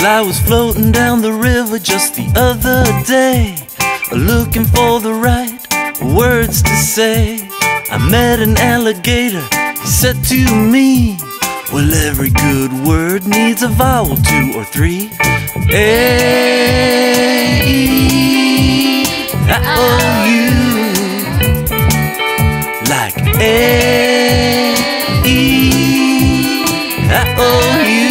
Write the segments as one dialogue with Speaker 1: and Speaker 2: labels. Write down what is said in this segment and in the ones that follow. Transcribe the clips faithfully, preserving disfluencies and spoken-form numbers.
Speaker 1: Well, I was floating down the river just the other day, looking for the right words to say. I met an alligator, he said to me, well, every good word needs a vowel, two or three. A-E-I-O-U, like A-E-I-O-U.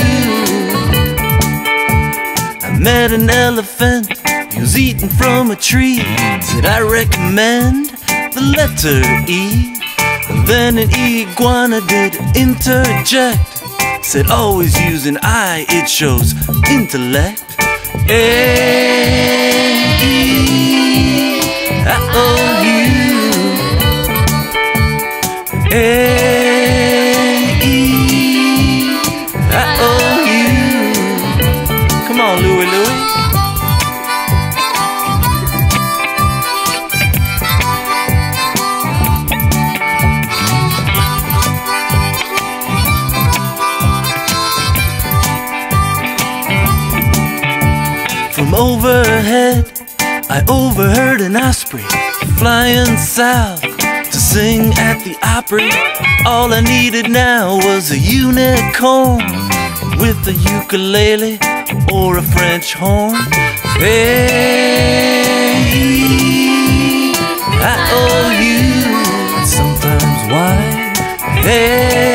Speaker 1: I met an elephant, he was eating from a tree. Said I recommend the letter E. And then an iguana did interject, said always use an I, it shows intellect. A-E-I-O-U, A-E-I-O-U. Come on, Louie, Louie. From overhead, I overheard an osprey flying south to sing at the Opry. All I needed now was a unicorn with a ukulele or a French horn. A-E-I-O-U, sometimes why? Hey.